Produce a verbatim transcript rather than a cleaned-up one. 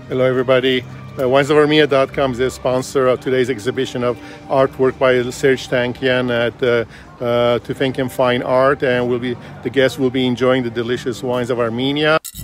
Hello everybody. Uh, wines of armenia dot com is the sponsor of today's exhibition of artwork by Serj Tankian at uh, uh, Tankian Fine Art, and we'll be the guests will be enjoying the delicious wines of Armenia.